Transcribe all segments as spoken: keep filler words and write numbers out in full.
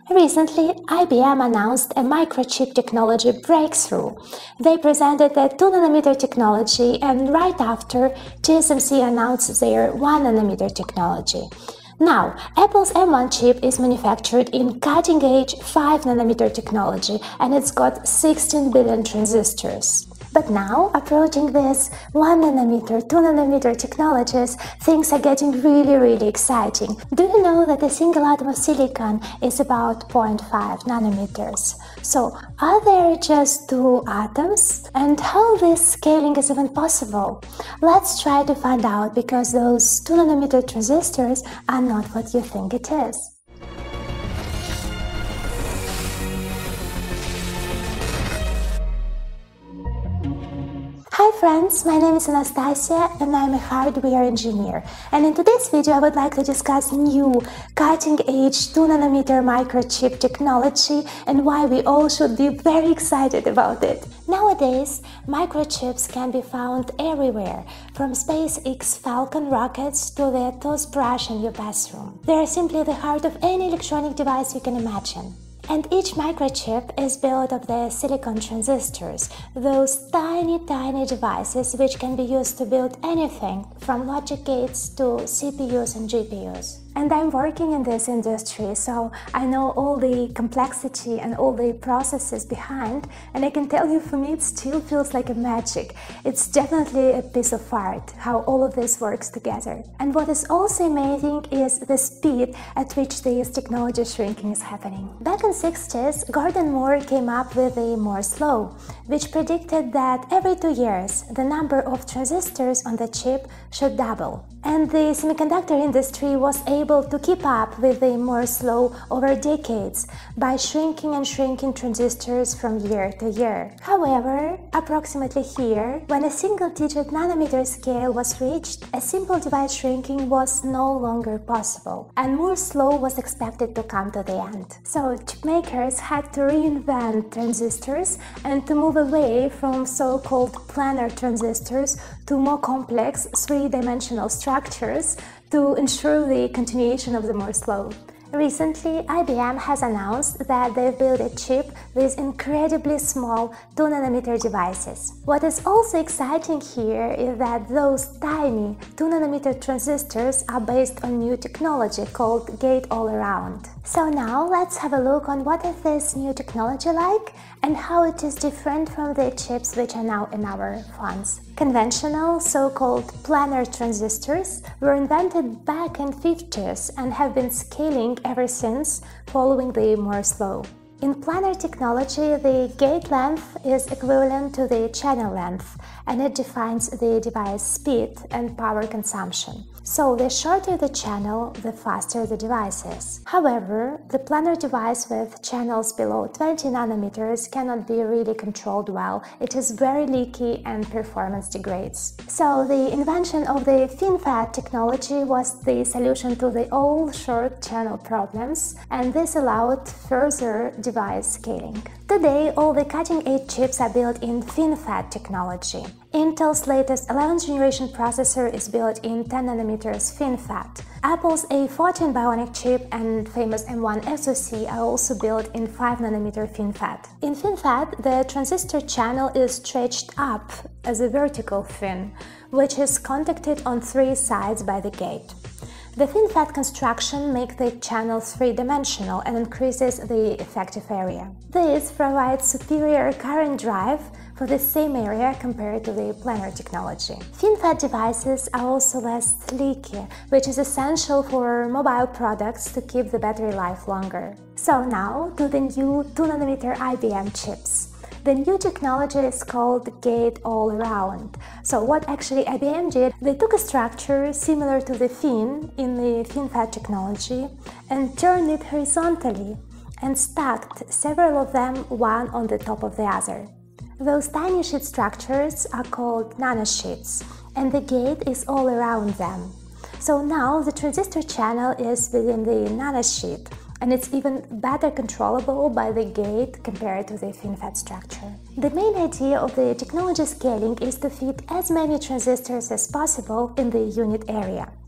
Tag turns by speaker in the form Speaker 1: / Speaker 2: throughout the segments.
Speaker 1: Recently, I B M announced a microchip technology breakthrough. They presented the two nanometer technology, and right after, T S M C announced their one nanometer technology. Now, Apple's M one chip is manufactured in cutting-edge five nanometer technology, and it's got sixteen billion transistors. But now, approaching this one nanometer, two nanometer technologies, things are getting really, really exciting. Do you know that a single atom of silicon is about zero point five nanometers? So, are there just two atoms? And how this scaling is even possible? Let's try to find out, because those two nanometer transistors are not what you think it is. Hi friends, my name is Anastasia and I'm a hardware engineer, and in today's video I would like to discuss new cutting-edge two nanometer microchip technology and why we all should be very excited about it. Nowadays, microchips can be found everywhere, from SpaceX Falcon rockets to the toothbrush in your bathroom. They are simply the heart of any electronic device you can imagine. And each microchip is built of the silicon transistors, those tiny, tiny devices which can be used to build anything from logic gates to C P Us and G P Us. And I'm working in this industry, so I know all the complexity and all the processes behind, and I can tell you, for me it still feels like a magic. It's definitely a piece of art, how all of this works together. And what is also amazing is the speed at which this technology shrinking is happening. Back in the sixties, Gordon Moore came up with the Moore's law, which predicted that every two years the number of transistors on the chip should double. And the semiconductor industry was able to keep up with the Moore's law over decades by shrinking and shrinking transistors from year to year. However, approximately here, when a single-digit nanometer scale was reached, a simple device shrinking was no longer possible, and Moore's law was expected to come to the end. So chipmakers had to reinvent transistors and to move away from so-called planar transistors to more complex three-dimensional structures to ensure the continuation of the Moore's law. Recently, I B M has announced that they've built a chip with incredibly small two nanometer devices. What is also exciting here is that those tiny two nanometer transistors are based on new technology called Gate-All-Around. So now let's have a look on what is this new technology like and how it is different from the chips which are now in our phones. Conventional, so-called planar transistors were invented back in the fifties and have been scaling ever since, following the Moore's law. In planar technology, the gate length is equivalent to the channel length, and it defines the device speed and power consumption. So the shorter the channel, the faster the device is. However, the planar device with channels below twenty nanometers cannot be really controlled well. It is very leaky and performance degrades. So the invention of the FinFET technology was the solution to the all short channel problems, and this allowed further device scaling. Today, all the cutting-edge chips are built in FinFET technology. Intel's latest eleventh generation processor is built in ten nanometers FinFET. Apple's A fourteen Bionic chip and famous M one SoC are also built in five nanometer FinFET. In FinFET, the transistor channel is stretched up as a vertical fin, which is contacted on three sides by the gate. The FinFET construction makes the channel three-dimensional and increases the effective area. This provides superior current drive for the same area compared to the planar technology. FinFET devices are also less leaky, which is essential for mobile products to keep the battery life longer. So now to the new two nanometer I B M chips. The new technology is called Gate-All-Around. So what actually I B M did, they took a structure similar to the fin in the FinFET technology and turned it horizontally and stacked several of them one on the top of the other. Those tiny sheet structures are called nanosheets, and the gate is all around them. So now the transistor channel is within the nanosheet, and it's even better controllable by the gate compared to the FinFET structure. The main idea of the technology scaling is to fit as many transistors as possible in the unit area.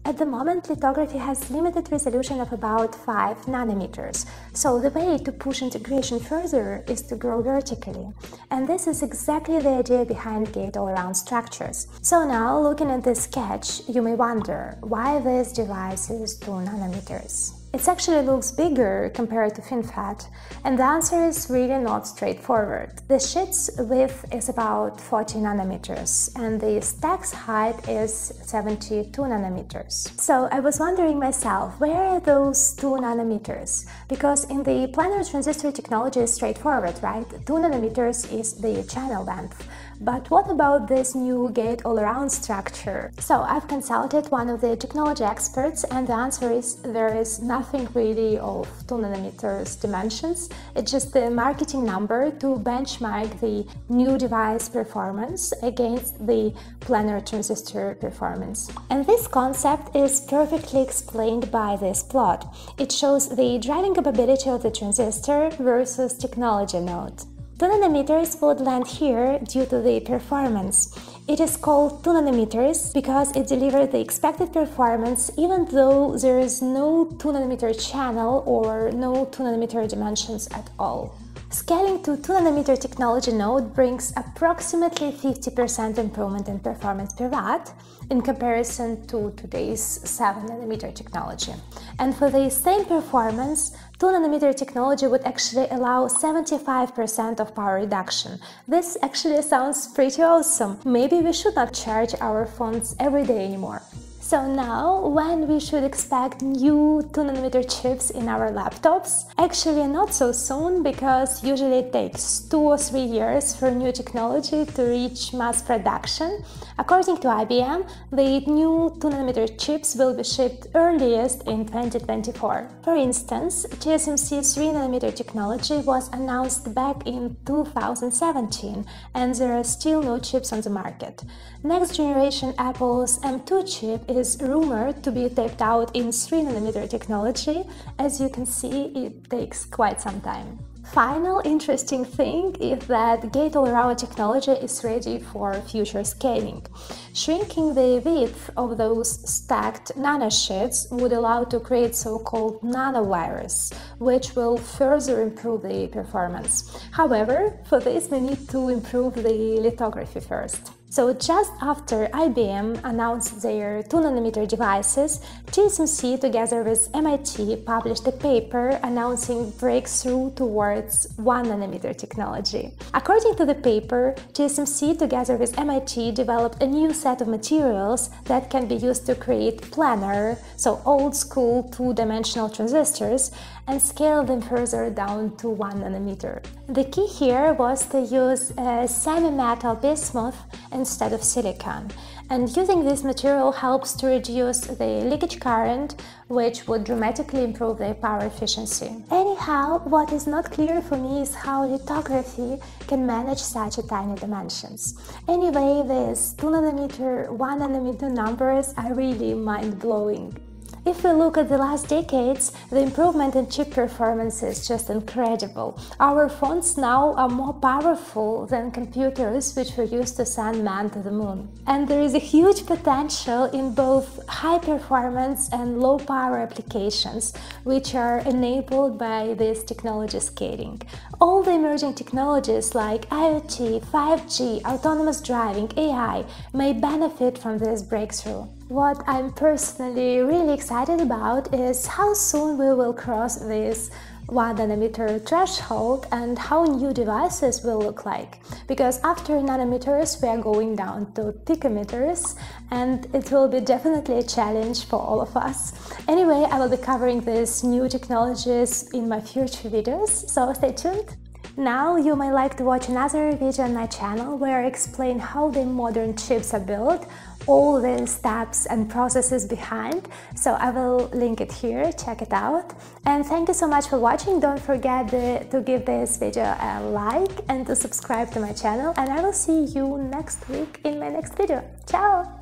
Speaker 1: At the moment, lithography has limited resolution of about five nanometers, so the way to push integration further is to grow vertically. And this is exactly the idea behind gate-all-around structures. So now, looking at this sketch, you may wonder why this device is two nanometers. It actually looks bigger compared to FinFET, and the answer is really not straightforward. The sheet's width is about forty nanometers, and the stack's height is seventy-two nanometers. So I was wondering myself, where are those two nanometers? Because in the planar transistor technology is straightforward, right? two nanometers is the channel length. But what about this new gate-all-around structure? So I've consulted one of the technology experts, and the answer is there is nothing really of two nanometers dimensions. It's just the marketing number to benchmark the new device performance against the planar transistor performance. And this concept is perfectly explained by this plot. It shows the driving capability of the transistor versus technology node. two nanometers would land here due to the performance. It is called two nanometers because it delivered the expected performance even though there is no two nanometer channel or no two nanometer dimensions at all. Scaling to two nanometer technology node brings approximately fifty percent improvement in performance per watt in comparison to today's seven nanometer technology. And for the same performance, two nanometer technology would actually allow seventy-five percent of power reduction. This actually sounds pretty awesome. Maybe we should not charge our phones every day anymore. So now, when we should expect new two nanometer chips in our laptops? Actually not so soon, because usually it takes two or three years for new technology to reach mass production. According to I B M, the new two nanometer chips will be shipped earliest in twenty twenty-four. For instance, T S M C three nanometer technology was announced back in two thousand seventeen, and there are still no chips on the market. Next generation Apple's M two chip is rumored to be taped out in three nanometer technology. As you can see, it takes quite some time. Final interesting thing is that gate-all-around technology is ready for future scaling. Shrinking the width of those stacked nanosheets would allow to create so-called nanowires, which will further improve the performance. However, for this we need to improve the lithography first. So just after I B M announced their two nanometer devices, T S M C together with M I T published a paper announcing breakthrough towards one nanometer technology. According to the paper, T S M C together with M I T developed a new set of materials that can be used to create planar, so old-school two-dimensional transistors, and scale them further down to one nanometer. The key here was to use a semi-metal bismuth instead of silicon, and using this material helps to reduce the leakage current, which would dramatically improve the power efficiency. Anyhow, what is not clear for me is how lithography can manage such a tiny dimensions. Anyway, these two nanometer, one nanometer numbers are really mind-blowing. If we look at the last decades, the improvement in chip performance is just incredible. Our phones now are more powerful than computers which were used to send man to the moon. And there is a huge potential in both high performance and low power applications, which are enabled by this technology scaling. All the emerging technologies like IoT, five G, autonomous driving, A I may benefit from this breakthrough. What I'm personally really excited about is how soon we will cross this one nanometer threshold and how new devices will look like. Because after nanometers we are going down to picometers, and it will be definitely a challenge for all of us. Anyway, I will be covering these new technologies in my future videos, so stay tuned. Now you might like to watch another video on my channel where I explain how the modern chips are built, all the steps and processes behind, so I will link it here, check it out. And thank you so much for watching. Don't forget the, to give this video a like and to subscribe to my channel, and I will see you next week in my next video. Ciao!